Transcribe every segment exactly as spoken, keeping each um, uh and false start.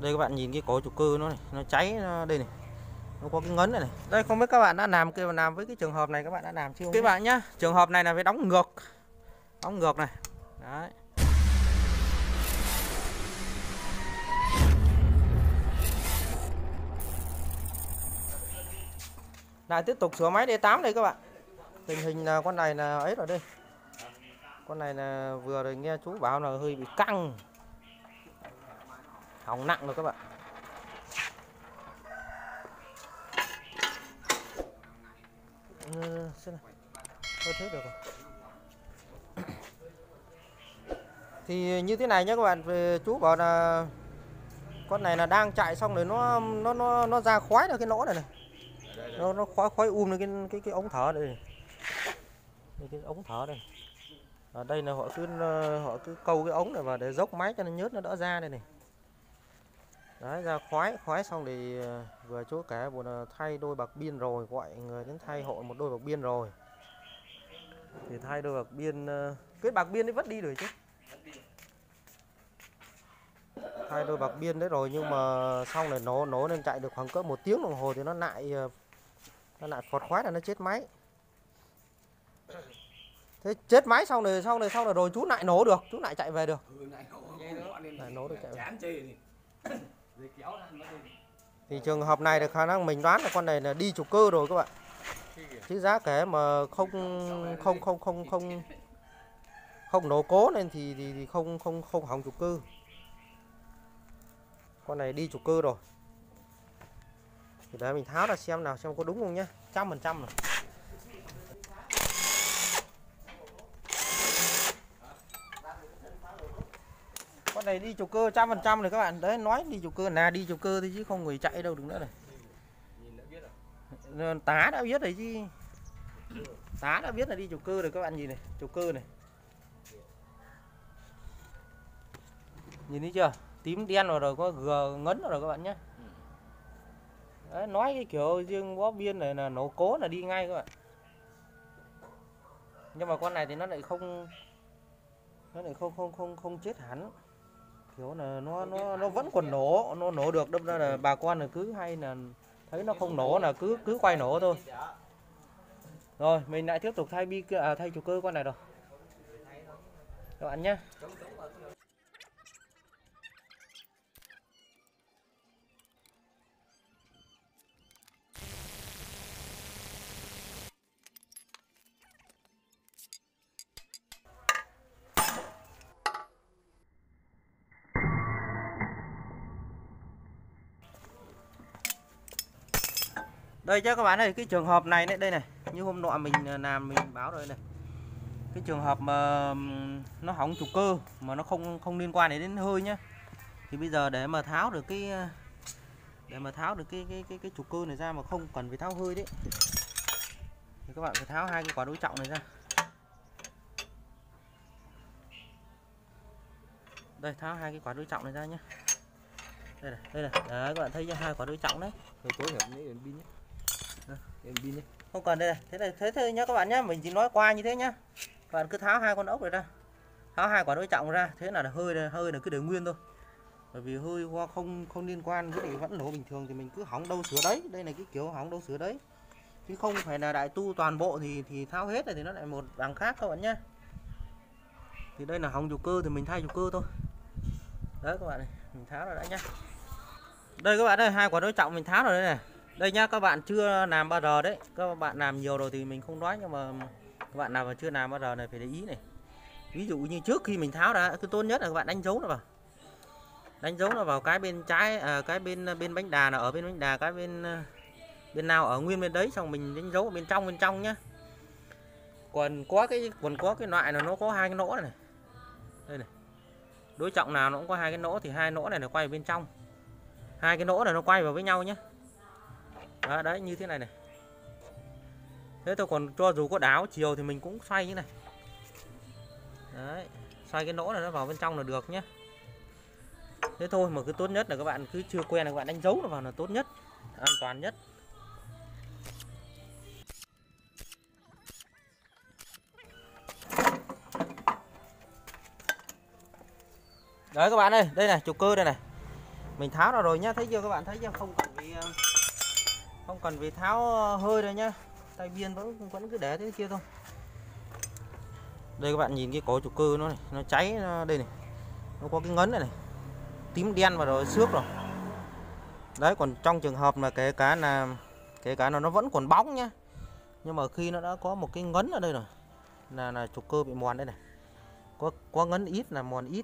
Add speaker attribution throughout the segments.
Speaker 1: Đây các bạn nhìn cái cổ trục cơ nó này, nó cháy nó đây này. Nó có cái ngấn này này. Đây không biết các bạn đã làm cái làm với cái trường hợp này các bạn đã làm chưa? Các bạn nhá, trường hợp này là phải đóng ngược. Đóng ngược này. Đấy. Lại tiếp tục sửa máy D tám đây các bạn. Tình hình là con này là ấy rồi đây. Con này là vừa rồi nghe chú bảo là hơi bị căng. Hỏng nặng rồi các bạn. Ừ, xem nào. Thôi thế được rồi. Thì như thế này nhé các bạn, về chú bảo là con này là đang chạy xong rồi nó nó nó nó ra khói ra cái lỗ này này. Nó nó khói khói um lên cái cái cái ống thở đây. Đây cái ống thở đây. Ở đây là họ cứ họ cứ câu cái ống này vào để dốc máy cho nó nhớt nó đỡ ra đây này. Đấy, ra khói khói xong thì vừa chú cả bộ là thay đôi bạc biên rồi, gọi người đến thay hộ một đôi bạc biên rồi. Thì thay đôi bạc biên, cái bạc biên ấy vứt đi rồi chứ. Thay đôi bạc biên đấy rồi nhưng mà xong này nổ nổ lên chạy được khoảng cỡ một tiếng đồng hồ thì nó lại nó lại phọt khói là nó chết máy. Thế chết máy xong rồi xong rồi xong rồi rồi chú lại nổ được, chú lại chạy về được. Lại nổ được chạy về. Thì trường hợp này được khả năng mình đoán là con này là đi trục cơ rồi các bạn. Chứ giá kể mà không không không không không không nổ cố nên thì thì, thì không không không hỏng trục cơ. Con này đi trục cơ rồi. Thì để mình tháo ra xem nào xem có đúng không nhá. Trăm phần trăm rồi. Con này đi trục cơ trăm phần trăm rồi các bạn. Đấy nói đi trục cơ là đi trục cơ thôi chứ không người chạy đâu được nữa này. Tá đã biết rồi chứ. Tá đã biết là đi trục cơ rồi các bạn nhìn này, trục cơ này. Nhìn thấy chưa? Tím đen rồi rồi có gờ ngấn rồi các bạn nhé. Đấy, nói cái kiểu riêng bó biên này là nổ cố là đi ngay các bạn. Nhưng mà con này thì nó lại không nó lại không không không không chết hẳn. Kiểu là nó nó nó vẫn còn nổ, nó nổ được, đâm ra là bà con là cứ hay là thấy nó không nổ là cứ cứ quay nổ thôi. Rồi, mình lại tiếp tục thay bi à, thay trục cơ con này rồi. Các bạn nhé. Đây chứ các bạn ơi, cái trường hợp này đấy, đây này, như hôm nọ mình làm mình báo rồi này. Cái trường hợp mà nó hỏng trục cơ mà nó không không liên quan đến hơi nhá. Thì bây giờ để mà tháo được cái để mà tháo được cái cái cái cái trục cơ này ra mà không cần phải tháo hơi đấy. Thì các bạn phải tháo hai cái quả đối trọng này ra. Đây, tháo hai cái quả đối trọng này ra nhé. Đây này, đây này. Đấy, các bạn thấy hai quả đối trọng đấy.
Speaker 2: Rồi tối hiệp lấy pin nhé. Em pin nhé.
Speaker 1: Không cần đây này, thế này thế thôi nhá các bạn nhé, mình chỉ nói qua như thế nhá. Các bạn cứ tháo hai con ốc này ra. Tháo hai quả đối trọng ra, thế là hơi hơi là cứ để nguyên thôi. Bởi vì hơi qua không không liên quan với vẫn nổ bình thường thì mình cứ hỏng đâu sửa đấy. Đây là cái kiểu hỏng đâu sửa đấy. Chứ không phải là đại tu toàn bộ thì thì tháo hết này thì nó lại một đằng khác các bạn nhé. Thì đây là hỏng trục cơ thì mình thay trục cơ thôi. Đấy các bạn này, mình tháo ra đã nhá. Đây các bạn ơi, hai quả đối trọng mình tháo rồi đây này. Đây nhá, các bạn chưa làm bao giờ đấy. Các bạn làm nhiều rồi thì mình không nói, nhưng mà các bạn nào mà chưa làm bao giờ này phải để ý này. Ví dụ như trước khi mình tháo ra, cái tốt nhất là các bạn đánh dấu nó vào. Đánh dấu nó vào cái bên trái à, cái bên bên bánh đà là ở bên bánh đà, cái bên bên nào ở nguyên bên đấy, xong mình đánh dấu ở bên trong bên trong nhá. Còn có cái còn có cái loại là nó có hai cái nỗ này. Đây này. Đối trọng nào nó cũng có hai cái nỗ thì hai nỗ này là quay ở bên trong. Hai cái nỗ này nó quay vào với nhau nhé. Đó, đấy như thế này này. Thế thôi, còn cho dù có đảo chiều thì mình cũng xoay như này. Đấy, xoay cái nỗ này nó vào bên trong là được nhé. Thế thôi, mà cứ tốt nhất là các bạn cứ chưa quen là các bạn đánh dấu nó vào là tốt nhất, an toàn nhất. Đấy các bạn ơi, đây này trục cơ đây này. Mình tháo ra rồi nhá, thấy chưa các bạn, thấy chưa, không cần vì không cần vì tháo hơi rồi nhá, tay biên vẫn vẫn cứ để thế kia thôi. Đây các bạn nhìn cái cổ trục cơ nó này, nó cháy nó, đây này, nó có cái ngấn này này, tím đen và rồi xước rồi. Đấy, còn trong trường hợp mà kể cả là kể cả nó nó vẫn còn bóng nhá, nhưng mà khi nó đã có một cái ngấn ở đây rồi là là trục cơ bị mòn đây này, có có ngấn ít là mòn ít.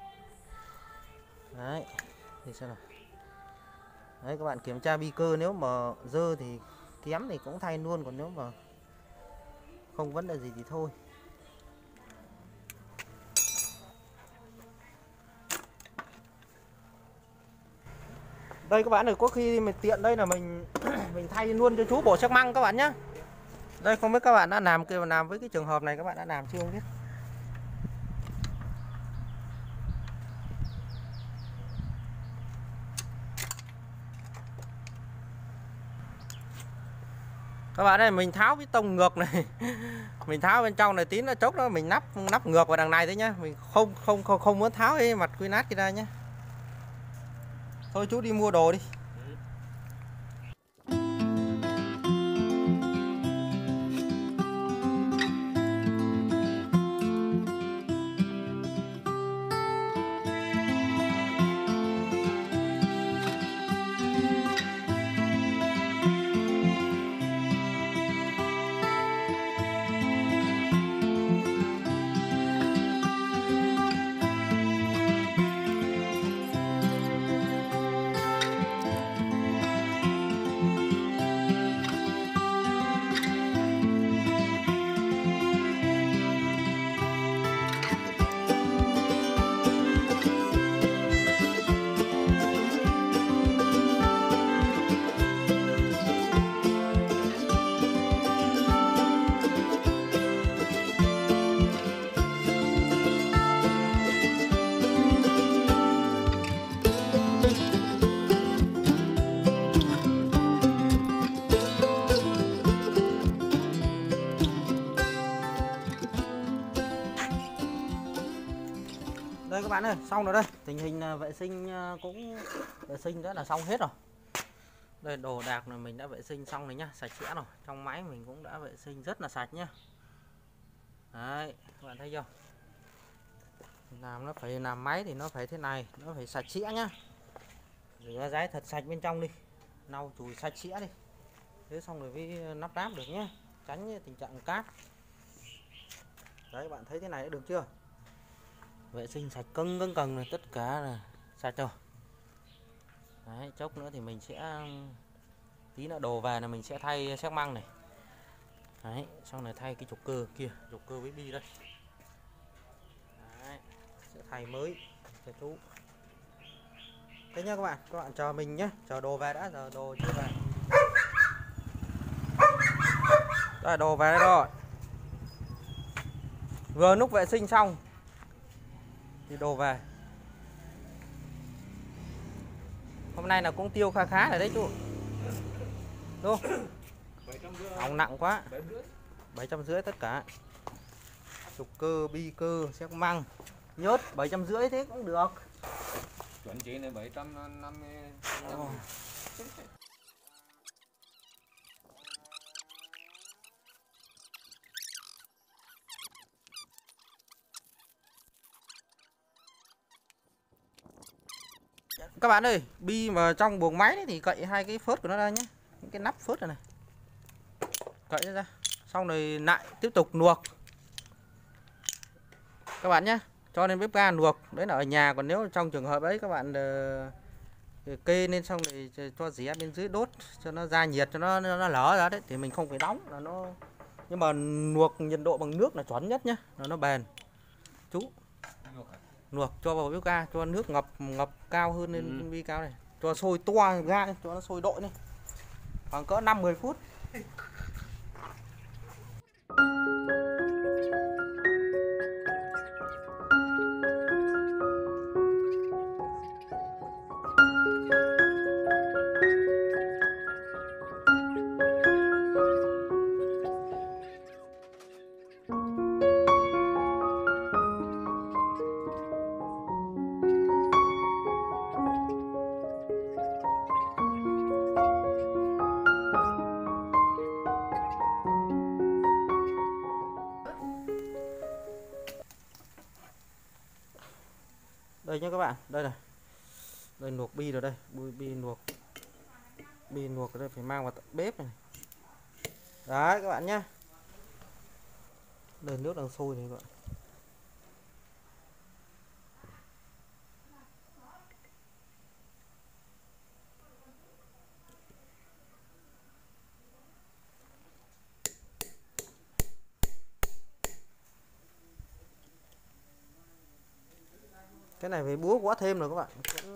Speaker 1: Đấy, thì xem nào. Đấy, các bạn kiểm tra bi cơ, nếu mà dơ thì kém thì cũng thay luôn, còn nếu mà không vấn đề gì thì thôi. Đây các bạn ơi, có khi mình tiện đây là mình mình thay luôn cho chú bộ xi măng các bạn nhé. Đây, không biết các bạn đã làm kia làm với cái trường hợp này, các bạn đã làm chưa không biết. Các bạn ơi, mình tháo cái tông ngược này mình tháo bên trong này tí nó chốc đó mình nắp nắp ngược vào đằng này thôi nhá, mình không không không không muốn tháo cái mặt quy nát kia ra nhé. Thôi chú đi mua đồ đi. Đây các bạn ơi, xong rồi đây. Tình hình vệ sinh cũng vệ sinh đã là xong hết rồi. Đây, đồ đạc là mình đã vệ sinh xong rồi nhá, sạch sẽ rồi. Trong máy mình cũng đã vệ sinh rất là sạch nhá. Đấy, các bạn thấy chưa? Làm nó phải làm máy thì nó phải thế này, nó phải sạch sẽ nhá. Rửa ráy thật sạch bên trong đi, lau chùi sạch sẽ đi. Thế xong rồi mới nắp ráp được nhé, tránh tình trạng cát. Đấy, các bạn thấy thế này đã được chưa? Vệ sinh sạch cưng cưng cần rồi, tất cả là sạch rồi. Đấy, chốc nữa thì mình sẽ tí nữa đồ về là mình sẽ thay xi măng này. Đấy, xong rồi thay cái trục cơ kia, trục cơ với bi đây. Đấy, sẽ thay mới cho chú. Thế nhá các bạn, các bạn chờ mình nhé, chờ đồ về đã, giờ đồ chưa về. Đây, đồ về đây rồi. Vừa lúc vệ sinh xong thì đồ về. Hôm nay là cũng tiêu khá khá rồi đấy chú. Đúng không? Hỏng nặng quá. bảy trăm rưỡi tất cả. Trục cơ, bi cơ, xi măng, nhớt bảy trăm rưỡi thế cũng được.
Speaker 2: Chuẩn chỉ là bảy trăm năm mươi.
Speaker 1: Oh. Các bạn ơi, bi mà trong buồng máy thì cậy hai cái phớt của nó ra nhé, những cái nắp phớt này, này. Cậy nó ra, xong rồi lại tiếp tục luộc các bạn nhé, cho lên bếp ga luộc. Đấy là ở nhà, còn nếu trong trường hợp ấy các bạn uh, kê lên xong rồi cho dẻ bên dưới đốt cho nó ra nhiệt, cho nó nó lở ra đấy thì mình không phải đóng là nó. Nhưng mà luộc nhiệt độ bằng nước là chuẩn nhất nhá, là nó bền. Chú luộc cho vào bếp ga, cho nước ngập ngập cao hơn lên ừ. Vi cao này, cho sôi to ga, cho nó sôi đội này khoảng cỡ năm mười phút. Đây nhá các bạn, đây này. Đây luộc bi rồi đây, bi, bi luộc. Bi luộc ở đây phải mang vào tận bếp này. Đấy các bạn nhá. Đây nước đang sôi này các bạn. Cái này phải búa quá thêm rồi các bạn. Cũng...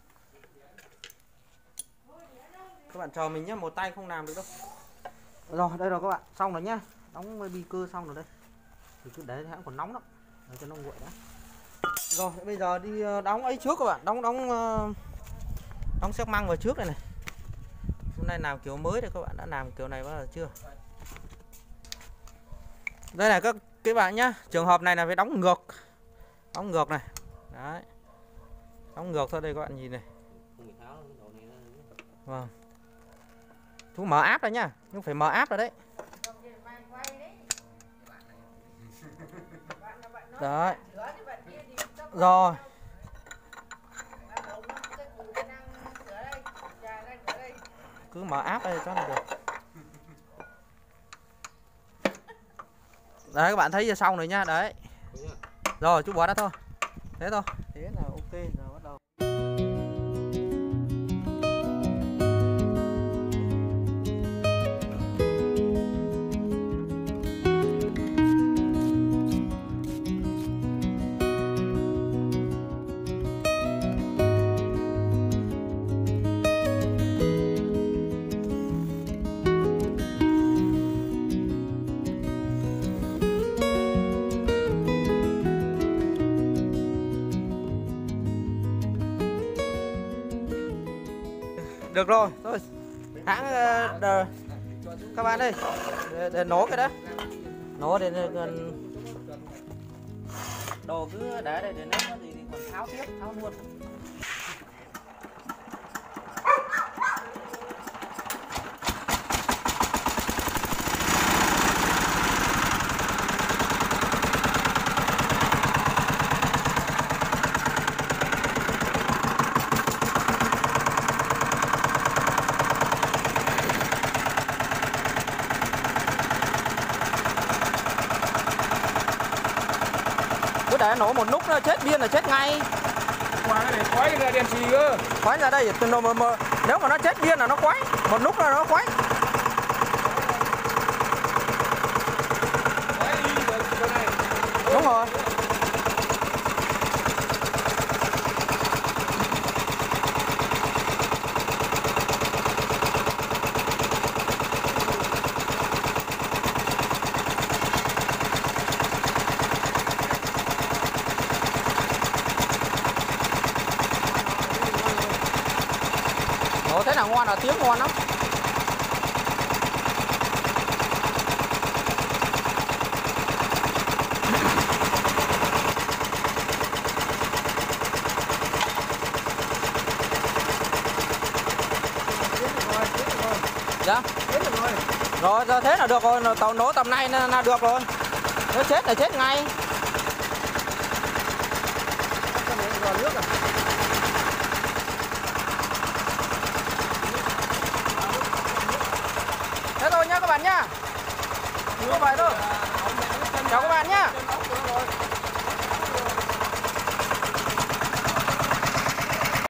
Speaker 1: các bạn chờ mình nhé, một tay không làm được đâu. Rồi đây rồi các bạn, xong rồi nhá. Đóng bi cơ xong rồi đây. Thì cứ để hãng còn nóng lắm, để cho nó nguội đã. Rồi bây giờ đi đóng ấy trước các bạn, đóng đóng đóng xếp măng vào trước này này. Hôm nay làm kiểu mới đây các bạn, đã làm kiểu này bao giờ chưa? Đây này các các bạn nhá, trường hợp này là phải đóng ngược, đóng ngược này, đấy, đóng ngược thôi đây các bạn nhìn này. Vâng. Chú mở áp rồi nhá, nhưng phải mở áp rồi đấy. Đấy. Rồi. Cứ mở áp đây cho nó được. Đấy các bạn thấy xong rồi nha, đấy. Rồi chú bỏ ra thôi. Thế thôi. Thế là ok rồi bắt đầu. Được rồi, thôi hãng uh, các bạn ơi, để, để nổ cái đó, nổ để, để đồ cứ để đây để nếu có gì thì còn tháo tiếp, tháo luôn. Để nổ một lúc nó chết điên là chết ngay.
Speaker 2: Qua cái này khói ra đèn xì cơ.
Speaker 1: Khói ra đây mà, mà, mà, nếu mà nó chết điên là nó quấy, một lúc là nó quấy. Đúng rồi. Ủa thế nào ngon là tiếng ngon lắm. Dạ. Rồi, rồi thế là được rồi, tàu nổ tầm này là được rồi. Nếu chết là chết ngay. Thế thôi nhá các bạn nhá. Như vậy thôi. Chào các bạn nhá.